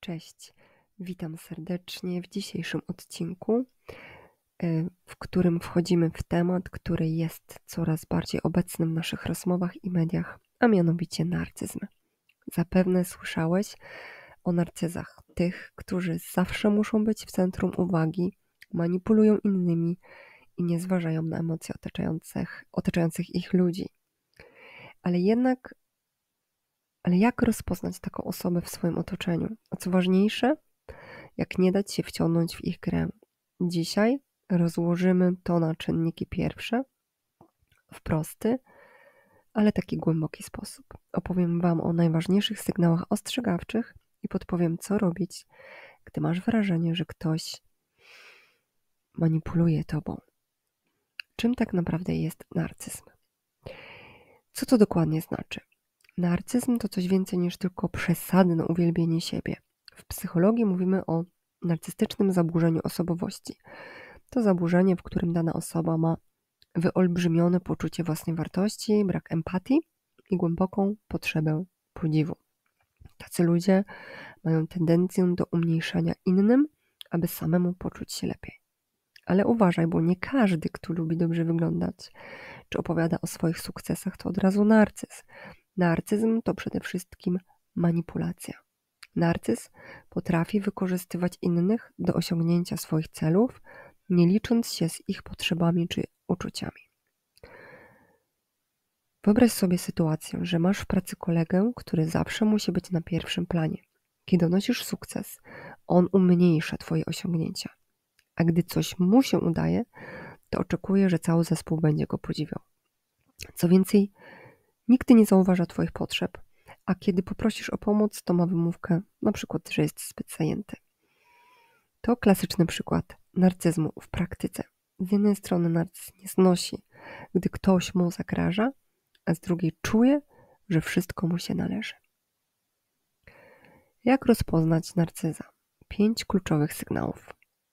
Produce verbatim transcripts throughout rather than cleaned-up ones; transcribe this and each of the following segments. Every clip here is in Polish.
Cześć, witam serdecznie w dzisiejszym odcinku, w którym wchodzimy w temat, który jest coraz bardziej obecny w naszych rozmowach i mediach, a mianowicie narcyzm. Zapewne słyszałeś o narcyzach, tych, którzy zawsze muszą być w centrum uwagi, manipulują innymi i nie zważają na emocje otaczających, otaczających ich ludzi. Ale jednak Ale jak rozpoznać taką osobę w swoim otoczeniu? A co ważniejsze, jak nie dać się wciągnąć w ich grę? Dzisiaj rozłożymy to na czynniki pierwsze w prosty, ale taki głęboki sposób. Opowiem Wam o najważniejszych sygnałach ostrzegawczych i podpowiem, co robić, gdy masz wrażenie, że ktoś manipuluje Tobą. Czym tak naprawdę jest narcyzm? Co to dokładnie znaczy? Narcyzm to coś więcej niż tylko przesadne uwielbienie siebie. W psychologii mówimy o narcystycznym zaburzeniu osobowości. To zaburzenie, w którym dana osoba ma wyolbrzymione poczucie własnej wartości, brak empatii i głęboką potrzebę podziwu. Tacy ludzie mają tendencję do umniejszania innym, aby samemu poczuć się lepiej. Ale uważaj, bo nie każdy, kto lubi dobrze wyglądać, czy opowiada o swoich sukcesach, to od razu narcyz. Narcyzm to przede wszystkim manipulacja. Narcyz potrafi wykorzystywać innych do osiągnięcia swoich celów, nie licząc się z ich potrzebami czy uczuciami. Wyobraź sobie sytuację, że masz w pracy kolegę, który zawsze musi być na pierwszym planie. Kiedy odnosisz sukces, on umniejsza Twoje osiągnięcia. A gdy coś mu się udaje, to oczekuje, że cały zespół będzie go podziwiał. Co więcej, nigdy nie zauważa Twoich potrzeb, a kiedy poprosisz o pomoc, to ma wymówkę, na przykład, że jest zbyt zajęty. To klasyczny przykład narcyzmu w praktyce. Z jednej strony narcyz nie znosi, gdy ktoś mu zagraża, a z drugiej czuje, że wszystko mu się należy. Jak rozpoznać narcyza? Pięć kluczowych sygnałów.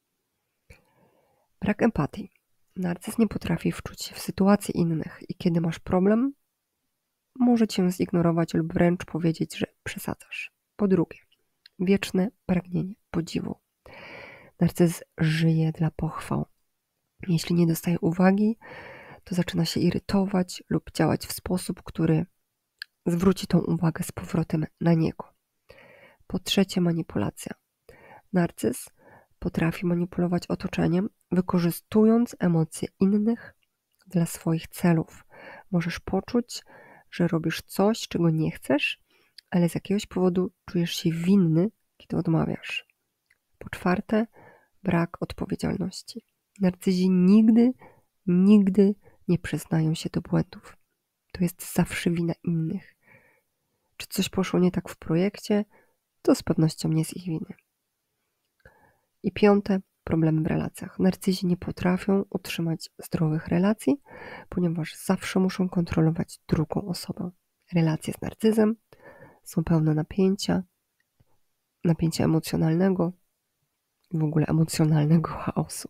Brak empatii. Narcyz nie potrafi wczuć się w sytuacje innych i kiedy masz problem, może cię zignorować lub wręcz powiedzieć, że przesadzasz. Po drugie, wieczne pragnienie podziwu. Narcyz żyje dla pochwał. Jeśli nie dostaje uwagi, to zaczyna się irytować lub działać w sposób, który zwróci tą uwagę z powrotem na niego. Po trzecie, manipulacja. Narcyz potrafi manipulować otoczeniem, wykorzystując emocje innych dla swoich celów. Możesz poczuć, że robisz coś, czego nie chcesz, ale z jakiegoś powodu czujesz się winny, kiedy odmawiasz. Po czwarte, brak odpowiedzialności. Narcyzi nigdy, nigdy nie przyznają się do błędów. To jest zawsze wina innych. Czy coś poszło nie tak w projekcie, to z pewnością nie z ich winy. I piąte, problemy w relacjach. Narcyzi nie potrafią utrzymać zdrowych relacji, ponieważ zawsze muszą kontrolować drugą osobę. Relacje z narcyzem są pełne napięcia, napięcia emocjonalnego i w ogóle emocjonalnego chaosu.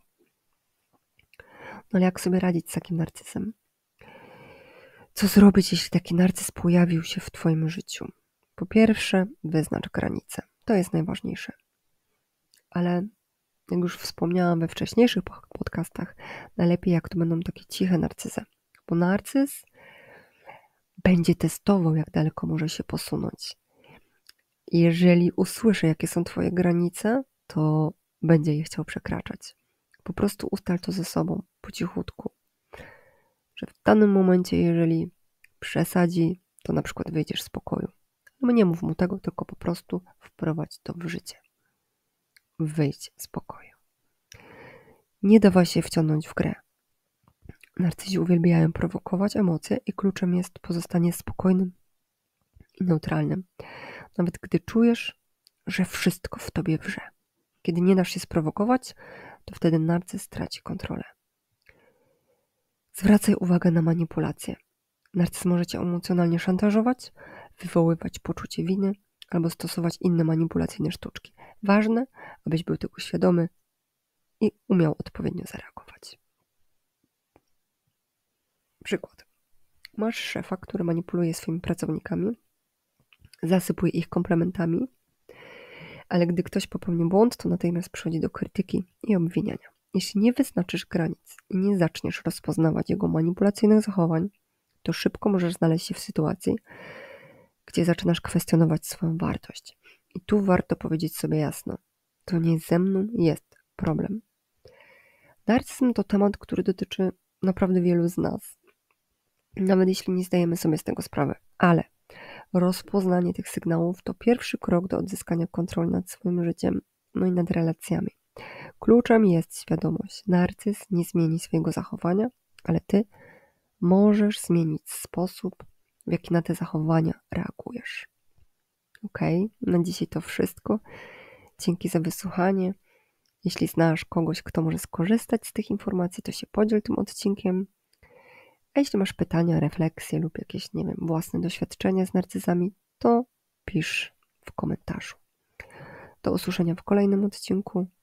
No ale jak sobie radzić z takim narcyzem? Co zrobić, jeśli taki narcyz pojawił się w Twoim życiu? Po pierwsze, wyznacz granice. To jest najważniejsze. Ale jak już wspomniałam we wcześniejszych podcastach, najlepiej jak to będą takie ciche narcyzy. Bo narcyz będzie testował, jak daleko może się posunąć. Jeżeli usłyszy, jakie są Twoje granice, to będzie je chciał przekraczać. Po prostu ustal to ze sobą, po cichutku. Że w danym momencie, jeżeli przesadzi, to na przykład wyjdziesz z pokoju. No nie mów mu tego, tylko po prostu wprowadź to w życie. Wyjdź z pokoju. Nie dawaj się wciągnąć w grę. Narcyzi uwielbiają prowokować emocje i kluczem jest pozostanie spokojnym i neutralnym. Nawet gdy czujesz, że wszystko w tobie wrze. Kiedy nie dasz się sprowokować, to wtedy narcyz traci kontrolę. Zwracaj uwagę na manipulacje. Narcyz może cię emocjonalnie szantażować, wywoływać poczucie winy albo stosować inne manipulacyjne sztuczki. Ważne, abyś był tego świadomy i umiał odpowiednio zareagować. Przykład. Masz szefa, który manipuluje swoimi pracownikami, zasypuje ich komplementami, Ale gdy ktoś popełni błąd, to natychmiast przychodzi do krytyki i obwiniania. Jeśli nie wyznaczysz granic i nie zaczniesz rozpoznawać jego manipulacyjnych zachowań, to szybko możesz znaleźć się w sytuacji, gdzie zaczynasz kwestionować swoją wartość. I tu warto powiedzieć sobie jasno, to nie ze mną jest problem. Narcyzm to temat, który dotyczy naprawdę wielu z nas, nawet jeśli nie zdajemy sobie z tego sprawy, ale rozpoznanie tych sygnałów to pierwszy krok do odzyskania kontroli nad swoim życiem, no i nad relacjami. Kluczem jest świadomość. Narcyz nie zmieni swojego zachowania, ale ty możesz zmienić sposób, w jaki na te zachowania reagujesz. Ok, na dzisiaj to wszystko. Dzięki za wysłuchanie. Jeśli znasz kogoś, kto może skorzystać z tych informacji, to się podziel tym odcinkiem. A jeśli masz pytania, refleksje lub jakieś, nie wiem, własne doświadczenia z narcyzami, to pisz w komentarzu. Do usłyszenia w kolejnym odcinku.